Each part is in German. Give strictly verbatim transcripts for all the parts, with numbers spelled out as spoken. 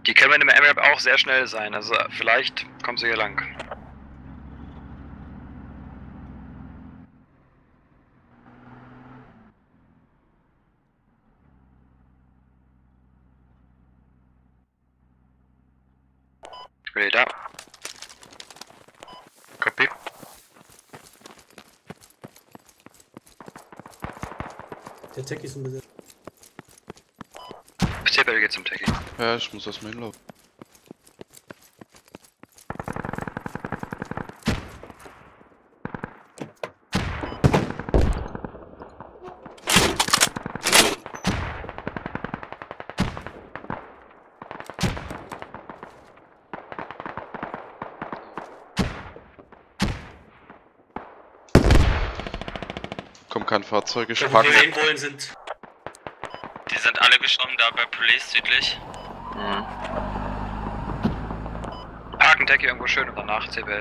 Die können mit dem M-Rap auch sehr schnell sein, also vielleicht kommst du hier lang. Ready da. Copy. Der Techie ist unbesetzt. T-Bell geht zum Techie. Ja, ich muss erstmal hinlaufen. Kommt kein Fahrzeug, ich Da, wo parke. wir hinwollen, sind. Die sind alle gestorben da bei Police südlich. Mhm. Parken Techie irgendwo schön und danach T-Bell.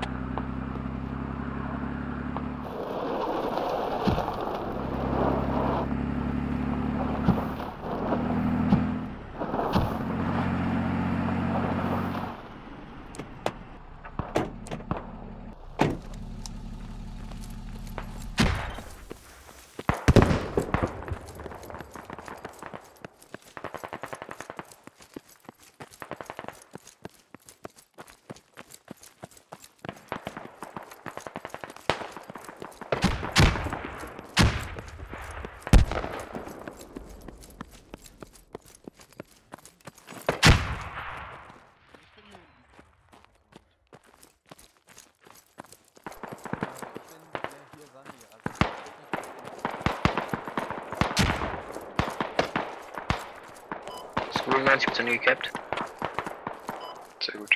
neunzig Prozent gecapped. Sehr gut.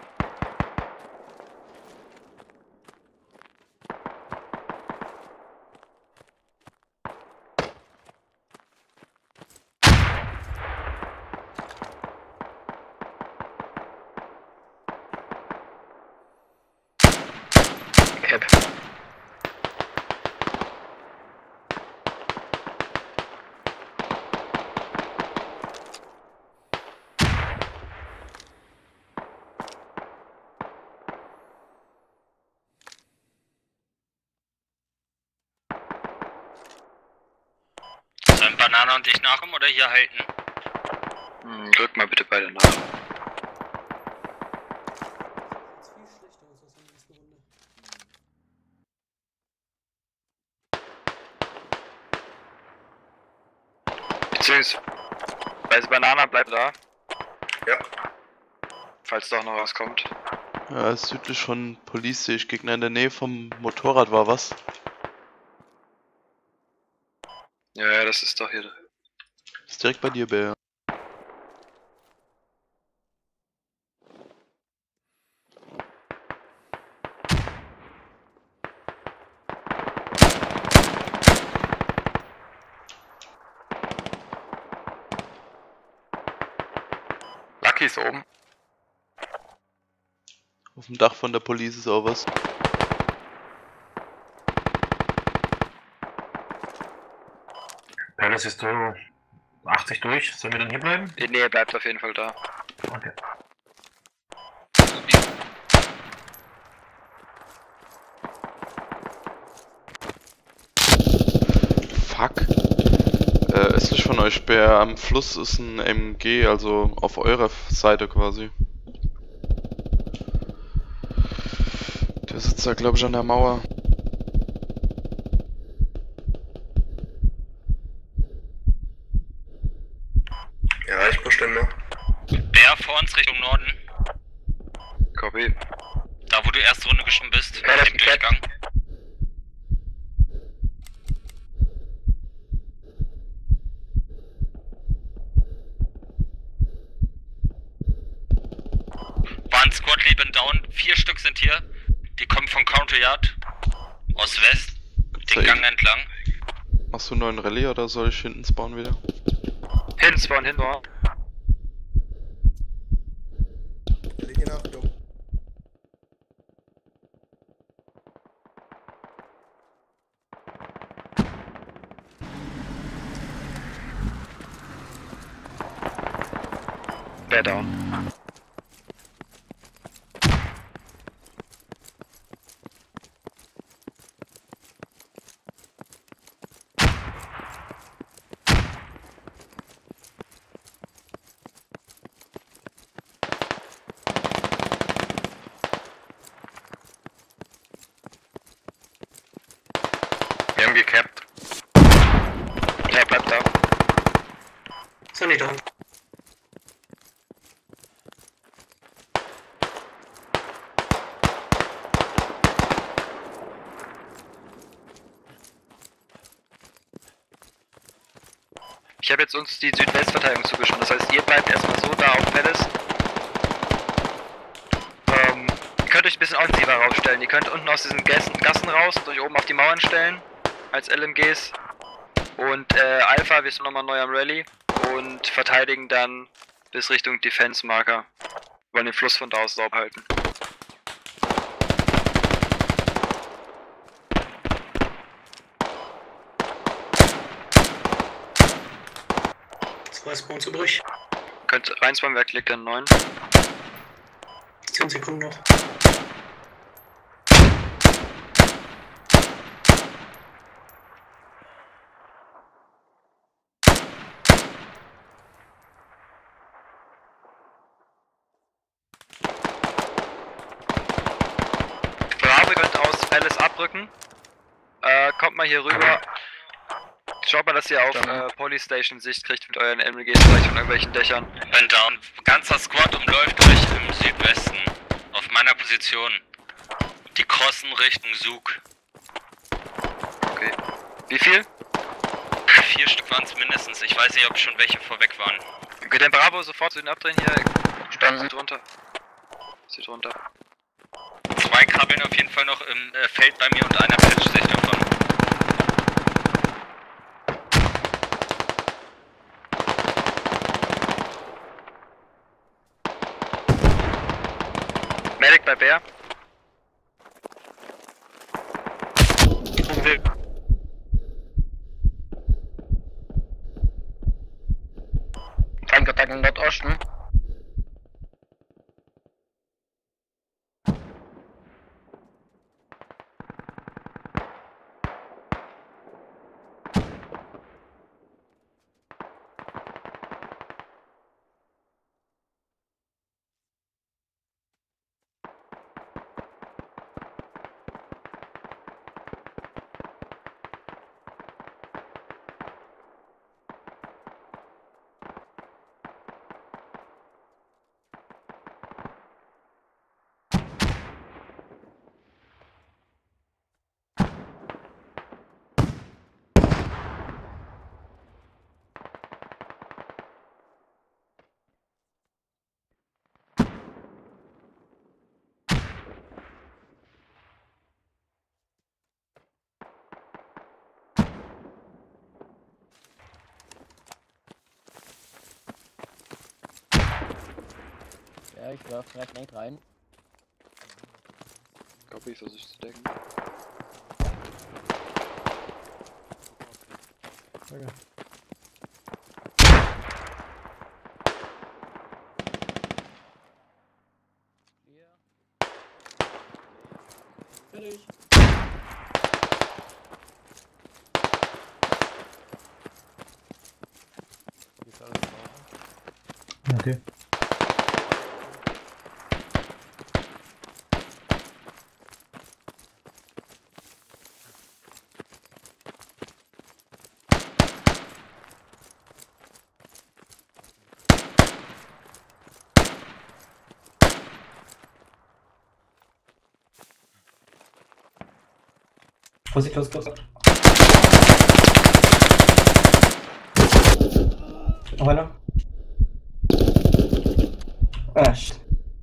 Cap. Sollen Banana und ich nachkommen oder hier halten? Hm, drück mal bitte beide nach. Das ist viel schlechter aus als in der ersten Runde. Beziehungsweise Banana bleibt da. Ja. Falls doch noch was kommt. Ja, südlich von Police sehe ich Gegner in der Nähe vom Motorrad war was. Ja, ja, das ist doch hier. Ist direkt bei dir, Bär. Lucky ist oben. Auf dem Dach von der Police ist auch was. Palace ist so achtzig durch. Sollen wir dann hier bleiben? Nee, er bleibt auf jeden Fall da. Okay. Fuck. Äh, östlich von euch, Bär, am Fluss ist ein M G, also auf eurer Seite quasi. Der sitzt da, glaube ich, an der Mauer. Ja, ich push den noch. Bär vor uns Richtung Norden. Copy. Da wo du erste Runde geschoben bist. Ja, das im ist ein Durchgang. War ein Squad Leben down. Vier Stück sind hier. Die kommen von County Yard. Ost-West. Den Gang entlang. Machst du einen neuen Rallye oder soll ich hinten spawnen wieder? Hinten spawn, hinten war. Liege in Achtung. Bär der down. Wir haben gecapped. Ja, bleibt da. Sunny down. Ich habe jetzt uns die Südwestverteidigung zugeschaut. Das heißt, ihr bleibt erstmal so da auf Palace. Ähm, ihr könnt euch ein bisschen offensiver rausstellen. Ihr könnt unten aus diesen Gassen, Gassen raus und euch oben auf die Mauern stellen. Als L M Gs. Und äh, Alpha, wir sind nochmal neu am Rallye. Und verteidigen dann bis Richtung Defense Marker. Wir wollen den Fluss von da aus sauber halten. Zwei Spawns übrig. Könnt reinspannen, wer klickt dann neun. zehn Sekunden noch. Bravo, ihr könnt aus Palace abrücken. Äh, kommt mal hier rüber. Schaut mal, dass ihr auf äh, Polystation Sicht kriegt mit euren M L Gs vielleicht von irgendwelchen Dächern. Bin down. Ganzer Squad umläuft euch im Südwesten. Auf meiner Position. Die crossen Richtung Zug. Okay. Wie viel? Vier Stück waren es mindestens. Ich weiß nicht, ob schon welche vorweg waren. Okay, dann Bravo sofort zu den abdrehen hier. Standen. Sieht runter. Sieht runter. Zwei krabbeln auf jeden Fall noch im äh, Feld bei mir und einer patcht sich davon. Medic bei Bär. Tankattacken im Nordosten. Ja, ich werf direkt Nate rein. Copy, ich versuche zu decken. Danke. Fertig. Okay. Vorsicht, los, los. Noch einer. Ah, shit.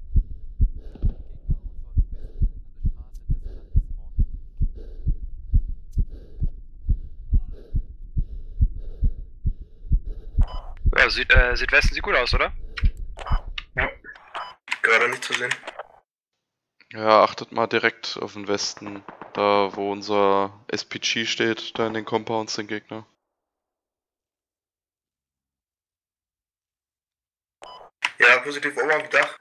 Ja, Süd, äh, Südwesten sieht gut aus, oder? Ja. Gerade nicht zu sehen. Ja, achtet mal direkt auf den Westen, da wo unser S P G steht, da in den Compounds, den Gegner. Ja, positiv oben am Dach.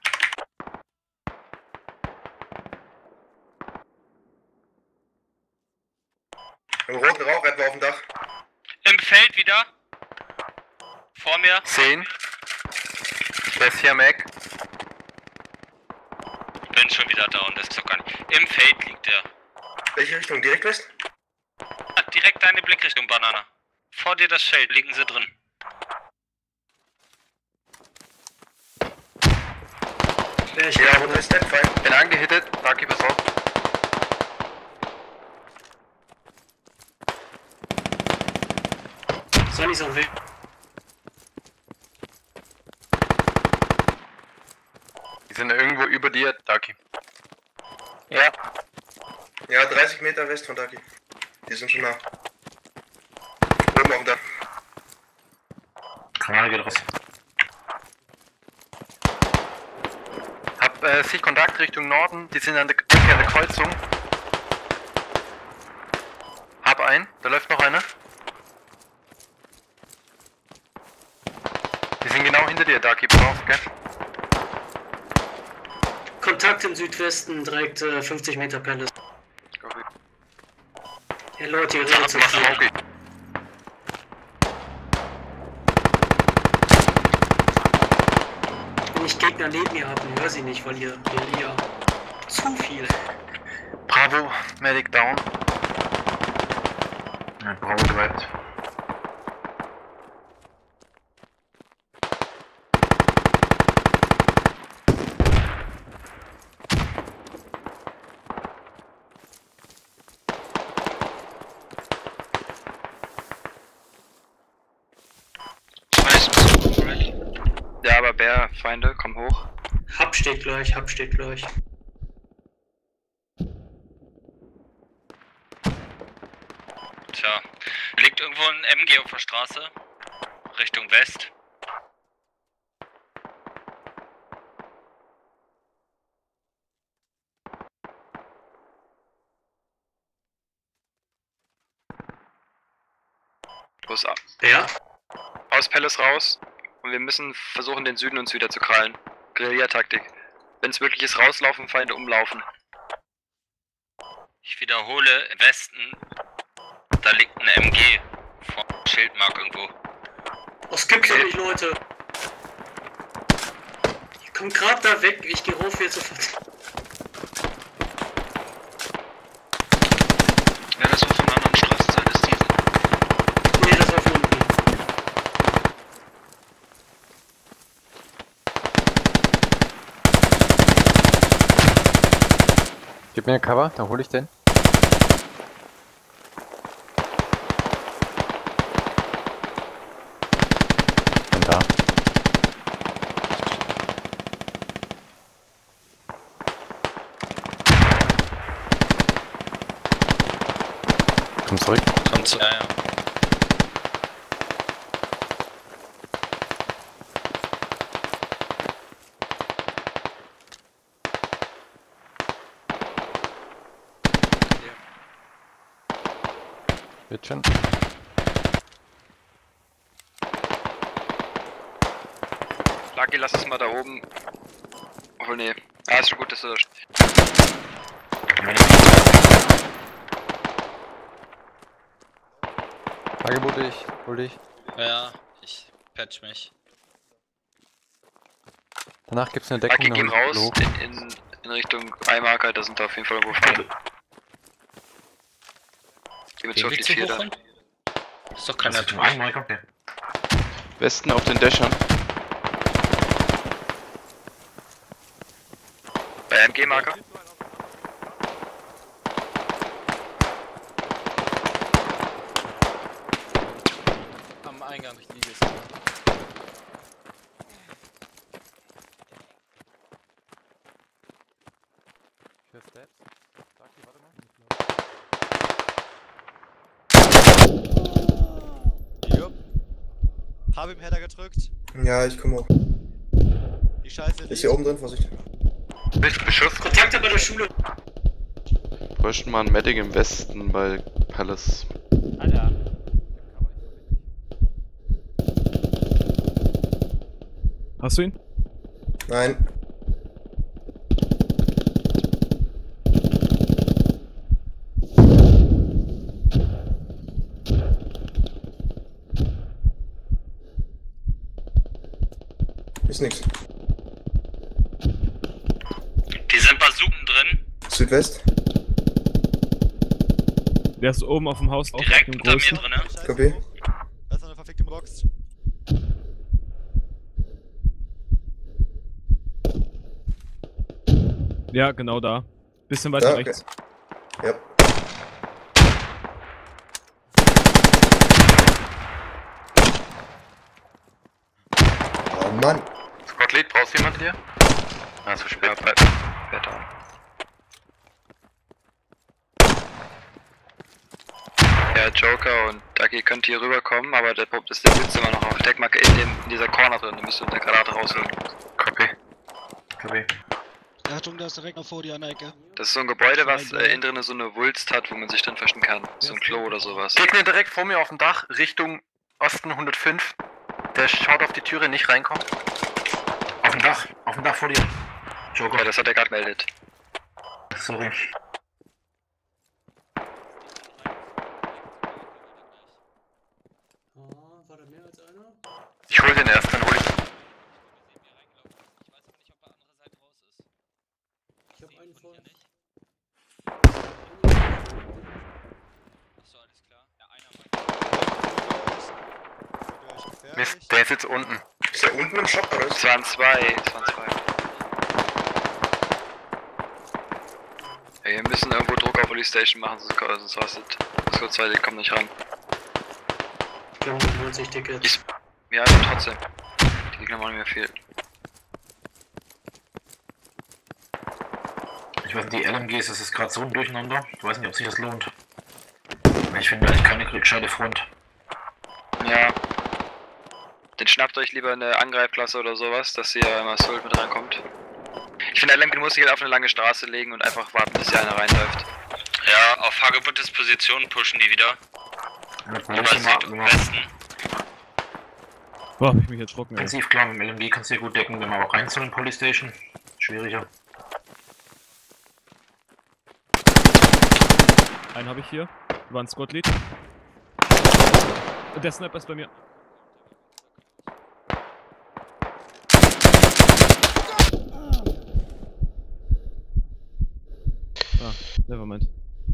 Im roten Rauch etwa auf dem Dach. Im Feld wieder. Vor mir. zehn. West hier, Mac. Bin schon wieder down, das ist doch gar nicht. Im Feld liegt er. Welche Richtung? Direkt West? Direkt deine Blickrichtung, Banana. Vor dir das Feld, liegen sie drin. Ja, wo ist der Feind? Bin angehittet. Ducky, pass auf. Sonny ist auf dem Weg. Die sind irgendwo über dir, Ducky. Ja. Ja, dreißig Meter west von Ducky. Die sind schon nah. Oben auf dem Dach. Kanal geht raus. Hab äh, sich Kontakt Richtung Norden. Die sind an der, an der Kreuzung. Hab einen. Da läuft noch einer. Die sind genau hinter dir, Ducky. Pass auf, gell? Kontakt im Südwesten, direkt äh, fünfzig Meter Palace. Okay. Hey Leute, ihr redet zu Mach viel. Smokey. Wenn ich Gegner neben mir habe, dann hör sie nicht, weil ihr, ihr, ihr zu viel. Bravo, Medic down. Ja, Bravo bleibt. Ja, aber Bär, Feinde, komm hoch. Hub steht gleich, Hub steht gleich. Tja, liegt irgendwo ein M G auf der Straße. Richtung West. Los ab. Ja? Aus Palace raus. Und wir müssen versuchen, den Süden uns wieder zu krallen. Guerilla-Taktik. Wenn es wirklich ist, rauslaufen, Feinde umlaufen. Ich wiederhole, im Westen. Da liegt ein M G. Vor dem Schildmark irgendwo. Was gibt's denn nicht, Leute? Ich komm grad da weg, ich geh rauf jetzt sofort. Ja, das war von der anderen Straßenseite, Steven. Nee, das war von unten. Gib mir ein Cover, dann hol ich den. Bin da. Komm zurück. Kommt zu. Ja, ja. Bittchen. Lucky, lass es mal da oben. Oh nee. Ah, ist schon gut, dass du da stehst. Angebot ich, hol dich. Ja, ich patch mich. Danach gibt's eine Deckung. Lucky, gehen dann raus hoch. in, in, in Richtung I-Marker, da sind da auf jeden Fall irgendwo Feinde. Gehen wir zu auf die vier da. Ist doch keiner tot. Westen auf den Dächern. Bei M G-Marker. Am Eingang, ich liege es. Ich höre Steps. Lucky, warte mal. Jupp. Hab ihm Header gedrückt. Ja, ich komme hoch. Die Scheiße Ist hier oben drin, Vorsicht. Bis Beschuss. Kontakte bei der Schule. Bräuchten mal ein Medic im Westen bei Palace. Alter. Hast du ihn? Nein. Ist nix. Die sind Bazooken drin. Südwest. Der ist oben auf dem Haus. Auch Direkt auf dem unter mir großen. drin, ne? Copy. Da ist noch eine verfickte Box. Ja, genau da. Bisschen weiter Da, okay. rechts. Ja. Oh Mann. Squad Lead, brauchst du jemanden hier? Ah, zu spät. Bleib. Bleib da. Ja, Joker und Ducky könnt hier rüberkommen, aber der Punkt ist, der sitzt immer noch auf Deckmarke in, dem, in dieser Corner drin. Der müsste unter Granate rausholen. Copy. Copy. Achtung, da ist direkt noch vor dir an der Ecke. Das ist so ein Gebäude, was äh, innen drin so eine Wulst hat, wo man sich drin verstecken kann. So ein Klo oder sowas. Gegner direkt vor mir auf dem Dach, Richtung Osten hundertfünf. Der schaut auf die Türe, nicht reinkommt. Auf dem Dach, auf dem Dach vor dir. Joker. Ja, das hat er gerade gemeldet. Sorry. Ah, war da mehr als einer? Ich hol den erst, dann hol ich. Ich hab einen voll. Achso, alles klar. Ja, einer Mist, der ist jetzt unten. Ist der unten im Shop oder? Es waren zwei, es waren zwei. Ja, wir müssen irgendwo Druck auf Police Station machen, sonst, sonst rastet. Das Squad zwei, die kommen nicht ran. vierhundertneunzig Tickets. Ich, ja, aber trotzdem. Die Gegner machen mir viel. Ich weiß nicht, die L M Gs, das ist gerade so ein Durcheinander. Ich weiß nicht, ob sich das lohnt. Ich finde eigentlich keine gescheite Front. Ja. Dann schnappt euch lieber eine Angreifklasse oder sowas, dass ihr im Assault mit reinkommt. Ich finde, L M G muss sich halt auf eine lange Straße legen und einfach warten, bis hier einer reinläuft. Ja, auf Hagebuttes Position pushen die wieder. Über Südwesten. Boah, hab ich mich erschrocken. ey. Offensiv klar, mit dem L M G kannst du ja gut decken, wenn man auch rein soll in Police Station. Schwieriger. Einen habe ich hier. War ein Squad Lead. Und der Sniper ist bei mir. Ah, nevermind.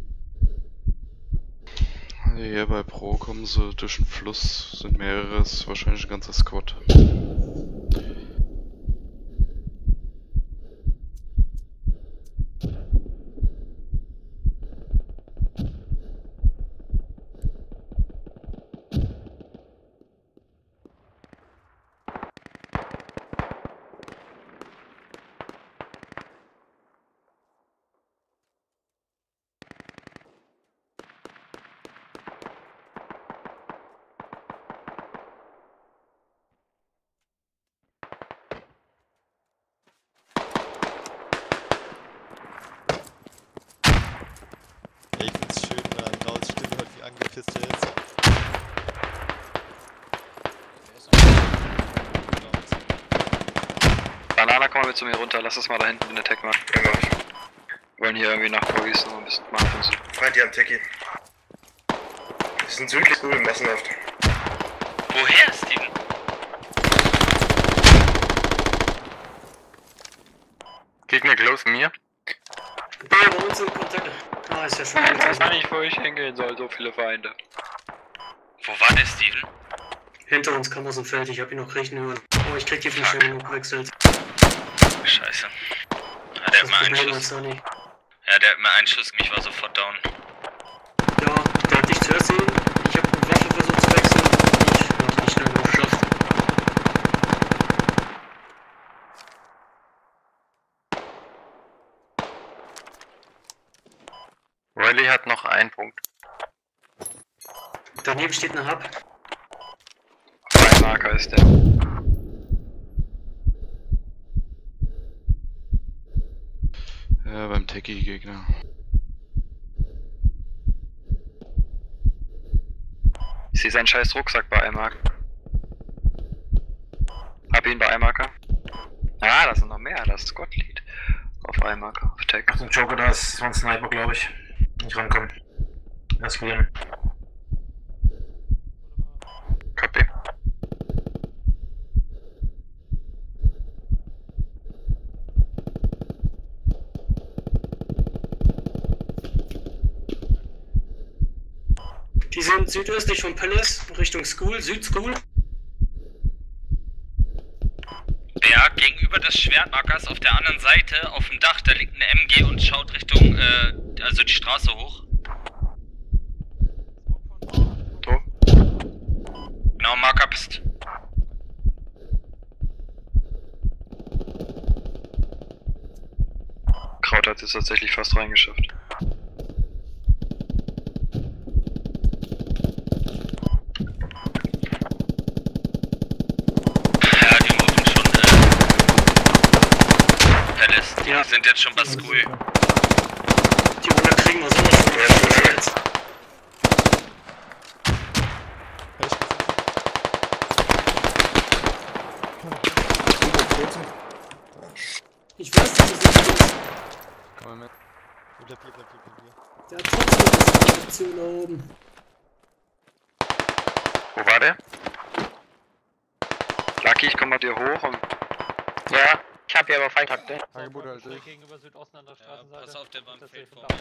Hier bei Pro kommen sie durch den Fluss, sind mehrere, ist wahrscheinlich ein ganzer Squad. Ey, ich find's schön, wenn man Rauls Stimme hört, wie angepisst er ist. Banana, komm mal mit zu mir runter, lass das mal da hinten in der Tech machen. Ja, mach ich. Wir wollen hier irgendwie nach Bogies noch ein bisschen machen. So. Feind die am Techie. Die sind südlich gut massenhaft. Woher, Steven? Gegner close mir. Ja, bei uns sind Kontakte. Ah, ist ja schon Ich weiß wieder. nicht, wo ich hingehen soll, so viele Feinde. Wo war der Steven? Hinter uns kam aus dem Feld, ich hab ihn noch kriechen hören. Oh, ich krieg die nicht schnell genug gewechselt. Scheiße. Ja, der hat mir einen Schuss. Sunny. Ja, der hat mir einen Schuss, mich war sofort down. Ja, der hat dich zuerst sehen. Ich hab eine Waffe versucht zu wechseln und ich hab's nicht schnell genug geschafft. Riley hat noch einen Punkt. Daneben steht eine Hub. Ein Marker ist der. Ja, beim Techie-Gegner. Ich sehe seinen scheiß Rucksack bei einem Marker. Hab ihn bei einem Marker. Ja, da sind noch mehr, das ist Squad-Lead. Auf einmal, auf Tech. Ach, ein Joker, da ist so ein Sniper, glaube ich. Nicht rankommen. Lass probieren. Copy. Die sind südöstlich vom Palace, Richtung School, Südschool. Ja, gegenüber des Schwertmarkers auf der anderen Seite, auf dem Dach, da liegt eine M G und schaut Richtung, äh, also die Straße hoch. So. Genau, Marker bist. Kraut hat es tatsächlich fast reingeschafft. Ja, die rufen schon, äh, Palace. Die Ja. sind jetzt schon bei School. Die Runde kriegen wir so schon jetzt. Ich weiß, dass es nicht ist. Komm mal mit. Bleib hier, bleib hier, bleib hier. Der hat trotzdem eine Aktion da oben. Wo war der? Lucky, ich komm mal dir hoch und... Ja, ich hab hier aber Feindtakte. Angebot halt durch. Gegenüber Südosten an der Ja, pass auf, der war im Feld vor.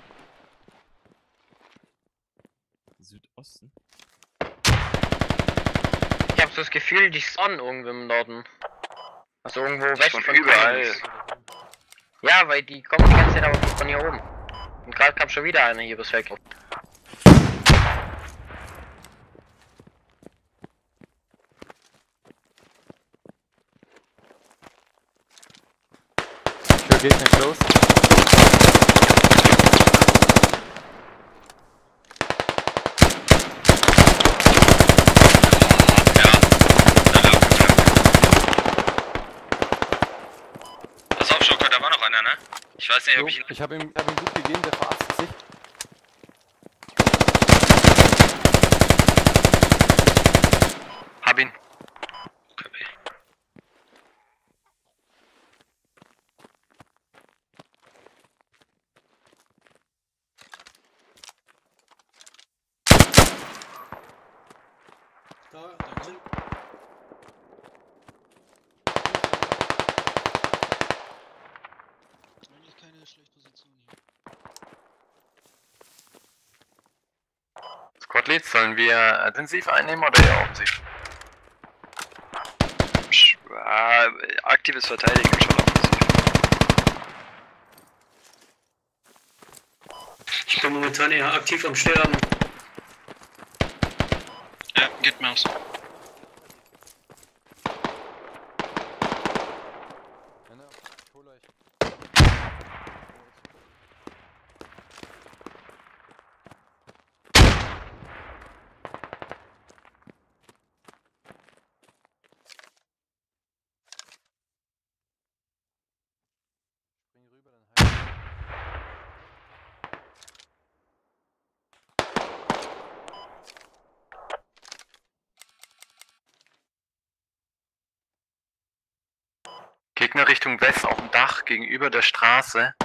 Südosten? Ich hab so das Gefühl, die Sonne irgendwo im Norden. Also irgendwo west von von überall. Queens. Ja, weil die kommen die ganze Zeit aber von hier oben. Und gerade kam schon wieder einer hier übers Feld. Tür geht nicht los. Pass auf, Joker, da war noch einer, ne? Ich weiß nicht, Jo, ob ich ihn... ich habe ihm, hab ihm gut gegeben, der verarztet sich. Hab ihn. Copy. Da, Eigentlich keine schlechte Position hier. Squad Leads, sollen wir intensiv einnehmen oder eher offensiv? Ja, aktives Verteidigen schon offensiv. ich bin momentan eher aktiv am Sterben. Ja, geht mir aus. Männer, ich hol euch. Spring rüber, dann heim. Gegner Richtung West auf dem Dach gegenüber der Straße.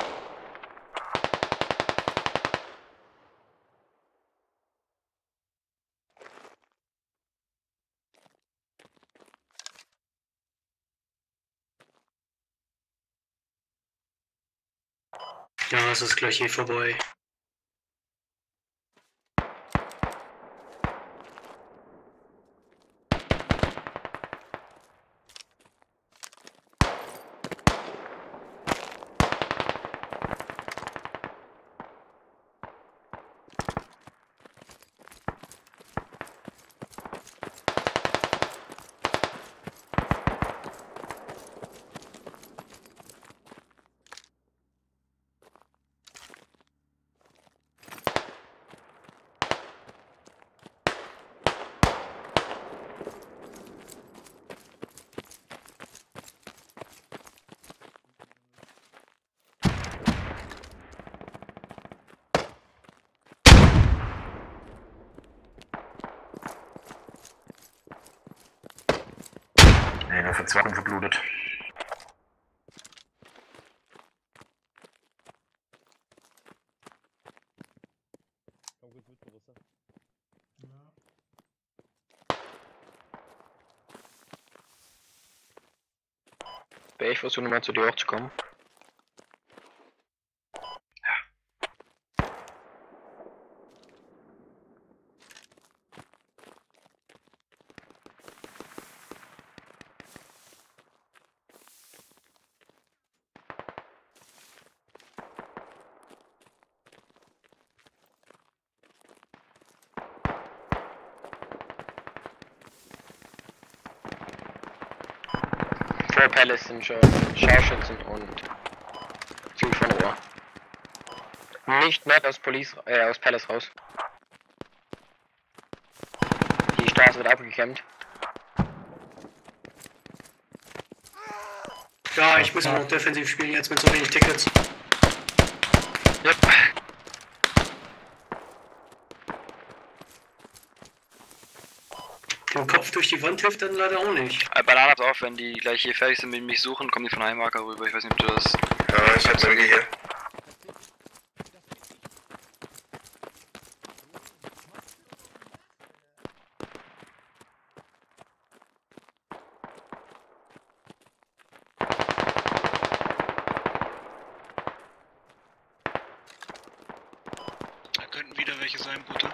Ja, es ist gleich hier vorbei. Nee, nur für zwei verblutet. Okay, ich versuche nochmal zu dir hochzukommen. Four Palace sind schon Scharfschützen und Zug von Rohr. Nicht mehr aus Police, äh, aus Palace raus. Die Straße wird abgekämmt. Ja, ich muss auch noch defensiv spielen, jetzt mit so wenig Tickets. Yep. Den Kopf durch die Wand hilft dann leider auch nicht. Äh, Banane hat auf, wenn die gleich hier fertig sind mit mich suchen, kommen die von Heimarker rüber. Ich weiß nicht, ob du das. Ja, ich hab's irgendwie hier. Da könnten wieder welche sein, bitte.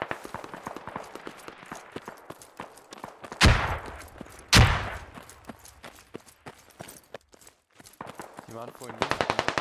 Die waren vorhin nicht.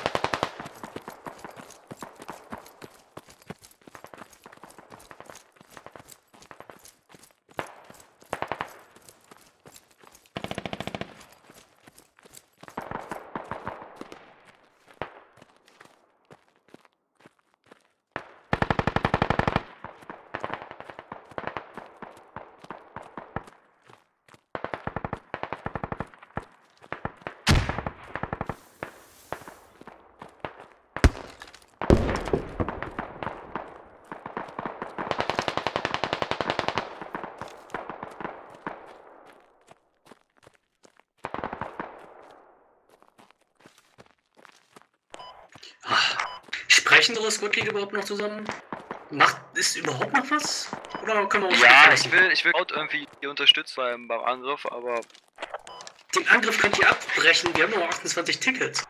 Sprechen unsere Squad League überhaupt noch zusammen? Macht, ist überhaupt noch was? Oder können wir uns Ja, verlassen? ich will, ich will auch irgendwie unterstützt beim, beim Angriff, aber Den Angriff könnt ihr abbrechen, wir haben nur achtundzwanzig Tickets.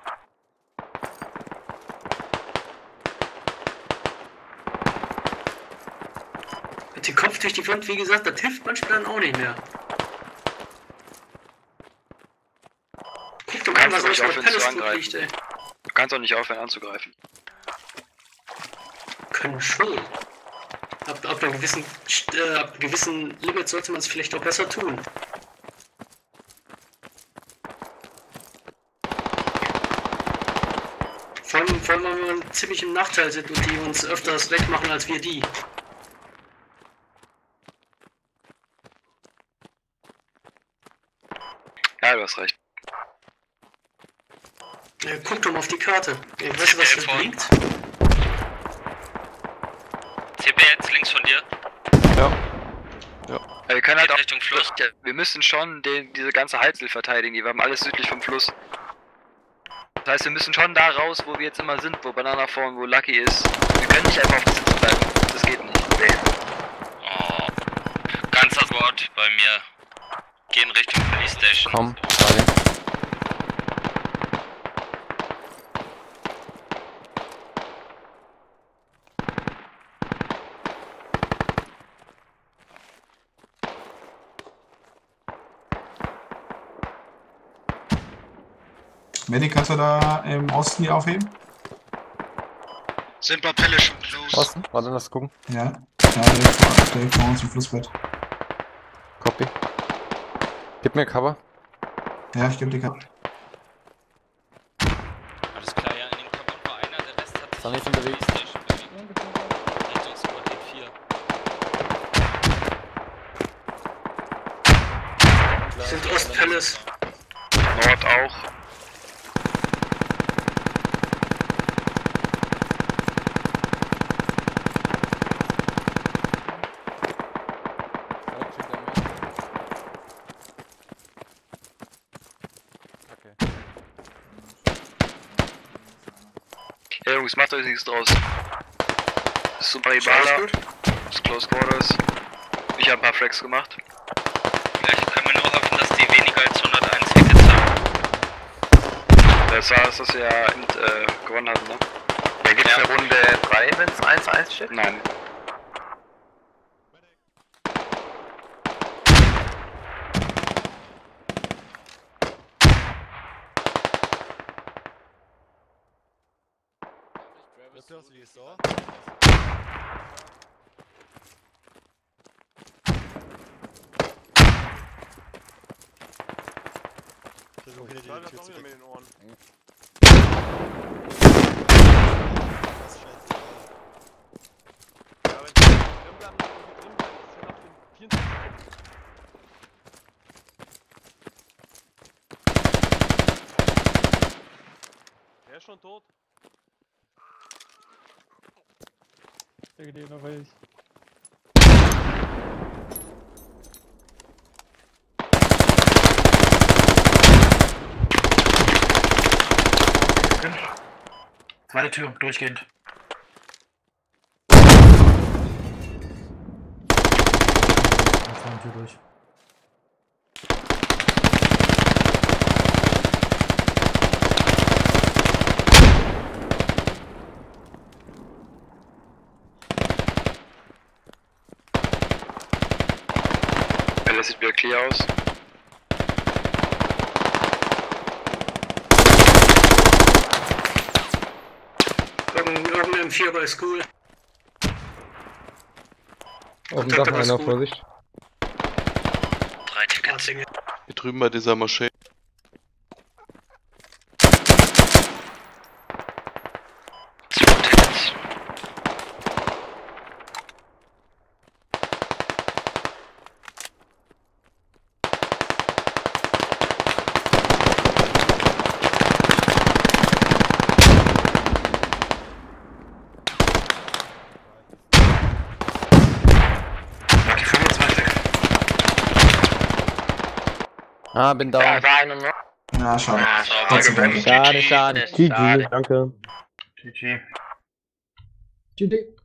Mit dem Kopf durch die Wand, wie gesagt, das hilft manchmal dann auch nicht mehr. Guck doch mal, was euch mit Palace liegt, ey. du kannst auch nicht aufhören anzugreifen. Können schon. Ab, ab, einem gewissen, äh, ab einem gewissen Limit sollte man es vielleicht auch besser tun. Vor allem, vor allem, weil wir ziemlich im Nachteil sind und die uns öfters wegmachen als wir die. Ja, du hast recht. Ja, guck doch mal auf die Karte. Ja, weißt du, was das blinkt? C B jetzt links von dir. Ja. Ja, wir können halt auch Richtung Fluss. Wir müssen schon den, diese ganze Halbinsel verteidigen. Wir haben alles südlich vom Fluss. Das heißt, wir müssen schon da raus, wo wir jetzt immer sind, wo Banana vorn, wo Lucky ist. Wir können nicht einfach auf dem Sitz bleiben. Das geht nicht. Nee. Oh. Ganzer Squad bei mir. Gehen Richtung Police Station. Komm, Charlie. Medic, kannst du da im Osten die aufheben? Sind bei Pelle schon close. Osten? Warte, lass gucken. Ja. Ja, direkt vor, direkt vor uns im Flussbett. Copy. Gib mir Cover. Ja, ich geb dir Cover. Alles klar, ja, in dem Carbon war einer, der Rest hat sich Dann nicht Richtung unterwegs. Police Station bewegt. Richtung Squad E vier. Wir sind Ostpalace. Nord auch. Okay. Ja, Jungs, macht euch nichts draus. Das ist super Alles Ibala. gut? Das ist Close Quarters. Ich habe ein paar Fracks gemacht. Vielleicht können wir nur hoffen, dass die weniger als hunderteins Tickets haben. Das war das, was wir ja eben, äh, gewonnen hatten, ne? Da gibt's eine Runde drei, wenn es eins eins steht? Nein. Das hörst du die so? Versuche hier die Tür zu mit den Ohren. Das ist scheiße. Ja, wenn die drin bleiben, dann drin bleiben, ist ja noch vierundzwanzig. Der ist schon tot. Der geht noch welch. Zweite Tür, durchgehend. Zweite Tür durch. Das sieht wieder clear aus. Irgendein M vier bei School. Auf dem Dach einer, Vorsicht. Drei Tickets. Hier drüben bei dieser Moschee. Zwei Tickets. Ah, bin down. Da war einer noch. Ja, schade. Ah, Gott sei Dank. Schade, schade. G G. Schade. Danke. G G. G G.